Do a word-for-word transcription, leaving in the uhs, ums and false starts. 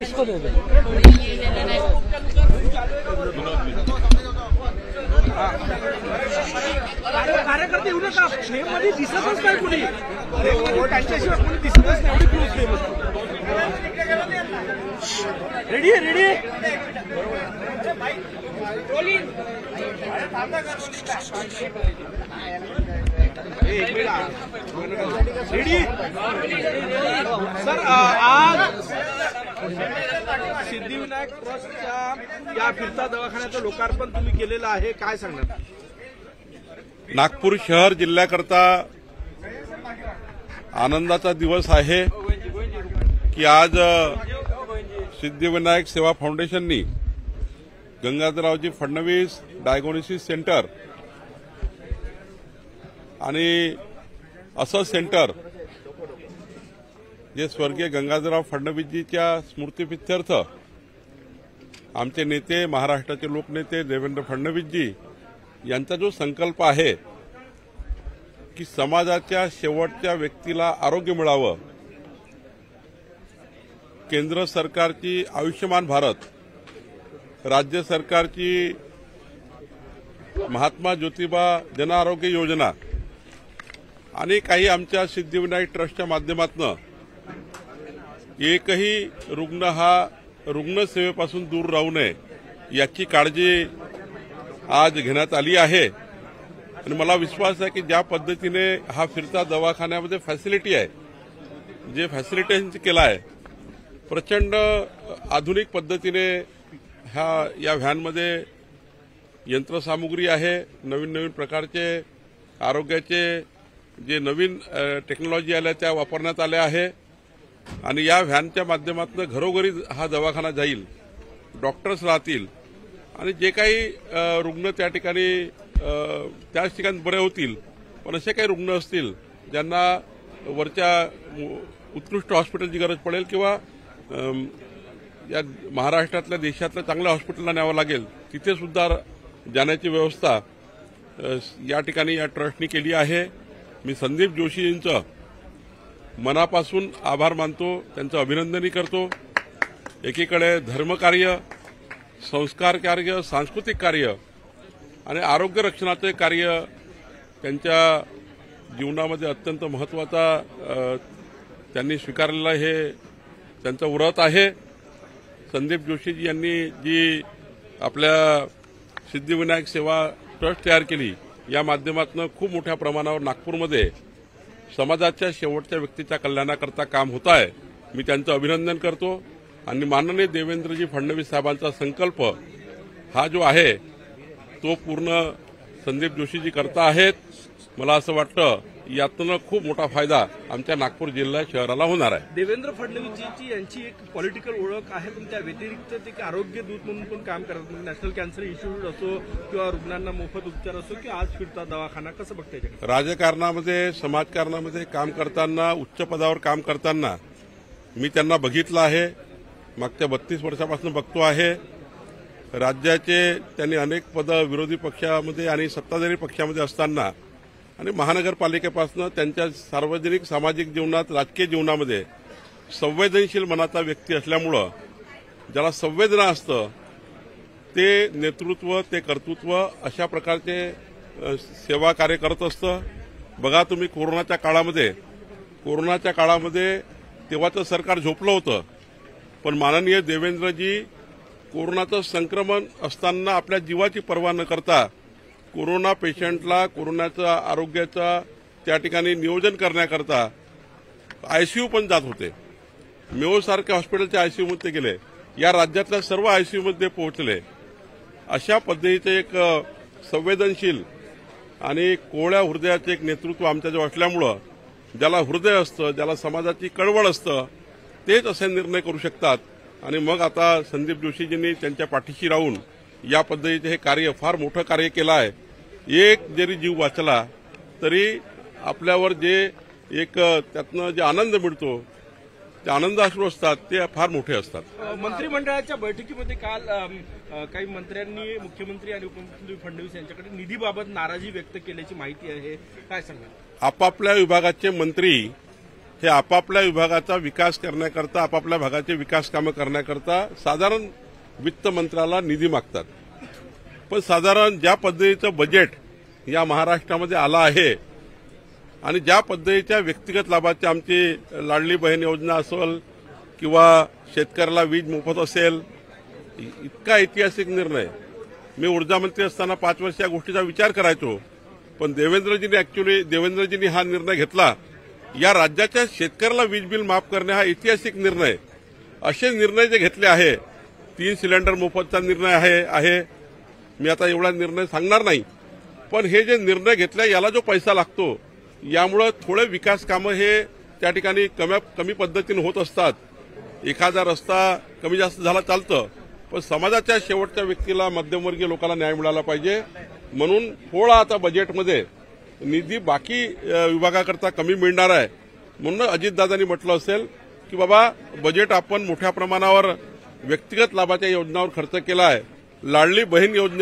इसको दे दे। कार्यकर्ते येऊ नका फ्रेम मध्ये दिसतच नाही कुणी त्यांच्याशिवाय कुणी दिसतच नाही एवढी क्लोज फ्रेम असते। रेडी रेडी रेडी सर आज सिद्धिविनायक ट्रस्टच्या या फिरता दवाखान्याचं लोकार्पण तुम्ही केलेलं आहे, काय सांगणार? नागपूर शहर जिल्ह्याकरता आनंदाचा दिवस आहे की आज सिद्धिविनायक सेवा फाउंडेशननी गंगाधररावजी फडणवीस डायग्नोसिस सेंटर आणि असं सेंटर जे स्वर्गीय गंगाधरराव फडणवीसजीच्या स्मृतिप्रित्यर्थ आमचे नेते महाराष्ट्राचे लोकनेते देवेंद्र फडणवीसजी यांचा जो संकल्प आहे की समाजाच्या शेवटच्या व्यक्तीला आरोग्य मिळावं, केंद्र सरकारची आयुष्यमान भारत, राज्य सरकारची महात्मा ज्योतिबा जनआरोग्य योजना आणि काही आमच्या सिद्धिविनायक ट्रस्टच्या माध्यमातून एकही रुग्ण हा रुग्णसेवेपासून दूर राहू नये याची काळजी आज घेण्यात आली आहे। आणि मला विश्वास आहे की ज्या पद्धतीने हा फिरता दवाखान्यामध्ये फॅसिलिटी आहे, जे फॅसिलिटेशन केलं आहे, प्रचंड आधुनिक पद्धतीने ह्या या व्हॅनमध्ये यंत्रसामुग्री आहे, नवीन नवीन प्रकारचे आरोग्याचे जे नवीन टेक्नॉलॉजी आल्या त्या वापरण्यात आल्या आहे आणि या व्हॅनच्या माध्यमातून घरोघरी हा दवाखाना जाईल, डॉक्टर्स राहतील आणि जे काही रुग्ण त्या ठिकाणी त्याच ठिकाणी बरे होतील, पण असे काही रुग्ण असतील ज्यांना वरच्या उत्कृष्ट हॉस्पिटलची गरज पडेल किंवा या महाराष्ट्रातल्या देशातल्या चांगल्या हॉस्पिटलला न्यावं लागेल, तिथे सुद्धा जाण्याची व्यवस्था या ठिकाणी या ट्रस्टने केली आहे। मी संदीप जोशींचं मनापासून आभार मानतो, त्यांचं अभिनंदनही करतो। एकीकडे धर्मकार्य, संस्कार कार्य, सांस्कृतिक कार्य आणि आरोग्य रक्षणाचे कार्य त्यांच्या जीवनामध्ये अत्यंत महत्त्वाचा त्यांनी स्वीकारलेला हे त्यांचं व्रत आहे। संदीप जोशीजी यांनी जी आपल्या सिद्धिविनायक सेवा ट्रस्ट तयार केली, या माध्यमातून खूप मोठ्या प्रमाणावर नागपूरमध्ये समाजाच्या शेवटच्या व्यक्तीच्या कल्याणाकरता काम होत आहे। मी त्यांचं अभिनंदन करतो आणि माननीय देवेंद्रजी फडणवीस साहेबांचा संकल्प हा जो आहे तो पूर्ण संदीप जोशीजी करता आहेत। मला असं वाटतं यातून खूप मोठा फायदा आमच्या नागपूर जिल्हा शहराला होणार आहे। देवेंद्र फडणवीसजी यांची एक पॉलिटिकल ओळख आहे, पण त्या व्यतिरिक्त ते आरोग्य दूत म्हणून पण काम करतात। नॅशनल कॅन्सर इन्स्टिट्यूट असो किंवा रुग्णांना मोफत उपचार असो की आज फिरता दवाखाना, कसं बघताय? राजकारणामध्ये, समाजकारणामध्ये काम करताना, उच्च पदावर काम करताना मी त्यांना बघितलं आहे, मागच्या बत्तीस वर्षापासून बघतो आहे। राज्याचे त्यांनी अनेक पदं विरोधी पक्षामध्ये आणि सत्ताधारी पक्षामध्ये असताना आणि महानगरपालिकेपासून त्यांच्या सार्वजनिक सामाजिक जीवनात, राजकीय जीवनामध्ये संवेदनशील मनाचा व्यक्ती असल्यामुळं ज्याला संवेदना असतं ते नेतृत्व, ते कर्तृत्व अशा प्रकारचे सेवा कार्य करत असतं। बघा तुम्ही कोरोनाच्या काळामध्ये कोरोनाच्या काळामध्ये तेव्हाचं सरकार झोपलं होतं, पण माननीय देवेंद्रजी कोरोनाचं संक्रमण असताना आपल्या जीवाची पर्वा न करता कोरोना पेशंटला, कोरोनाच्या आरोग्याचा त्या ठिकाणी नियोजन करण्याकरता आयसीयू पण जात होते। मेओसारख्या हॉस्पिटलच्या आयसीयूमध्ये गेले, या राज्यातल्या सर्व आयसीयूमध्ये पोहोचले। अशा पद्धतीचे एक संवेदनशील आणि कोवळ्या हृदयाचे एक नेतृत्व आमच्याजवळ असल्यामुळं ज्याला हृदय असतं, ज्याला समाजाची कळवळ असतं, तेच असे निर्णय करू शकतात। आणि मग आता संदीप जोशीजींनी त्यांच्या पाठीशी राहून या पद्धतीचे हे कार्य, फार मोठं कार्य केलं आहे। एक जरी जीव वाचला तरी आपल्यावर जे एक त्यातनं जे आनंद मिळतो, ते आनंद अश्रू असतात, ते फार मोठे असतात। मंत्रिमंडळाच्या बैठकीमध्ये काल काही मंत्र्यांनी मुख्यमंत्री आणि उपमुख्यमंत्री फडणवीस यांच्याकडे निधीबाबत नाराजी व्यक्त केल्याची माहिती आहे, काय सांगाल? आपापल्या विभागाचे मंत्री हे आपापल्या विभागाचा विकास करण्याकरता, आपापल्या भागाचे विकास कामं करण्याकरता साधारण वित्त मंत्र्याला निधी मागतात. पण साधारण ज्या पद्धतीचं बजेट या महाराष्ट्रामध्ये आलं आहे आणि ज्या पद्धतीच्या व्यक्तिगत लाभाची आमची लाडली बहीण योजना असेल किंवा शेतकऱ्याला वीज मोफत असेल, इतका ऐतिहासिक निर्णय. मी ऊर्जा मंत्री असताना पाच वर्ष या गोष्टीचा विचार करायचो, पण देवेंद्रजींनी ऍक्च्युली देवेंद्रजींनी हा निर्णय घेतला. या राज्याच्या शेतकऱ्याला वीज बिल माफ करणे हा ऐतिहासिक निर्णय. असे निर्णय जे घेतले आहे, तीन सिलेंडर मोफतचा निर्णय आहे आहे मी आता एवढा निर्णय सांगणार नाही, पण हे जे निर्णय घेतले याला जो पैसा लागतो, यामुळे थोडे विकास कामं हे त्या ठिकाणी कमी कमी पद्धतीने होत असतात. एखादा रस्ता कमी जास्त झाला चालतं, पण समाजाच्या शेवटच्या व्यक्तीला, मध्यमवर्गीय लोकांना न्याय मिळाला पाहिजे. म्हणून थोडा आता बजेटमध्ये निधी बाकी विभागाकरता कमी मिळणार आहे. म्हणून अजितदादांनी म्हटलं असेल की बाबा बजेट आपण मोठ्या प्रमाणावर व्यक्तिगत लाभाच्या योजनांवर खर्च केला आहे. लाडली बहीण योजने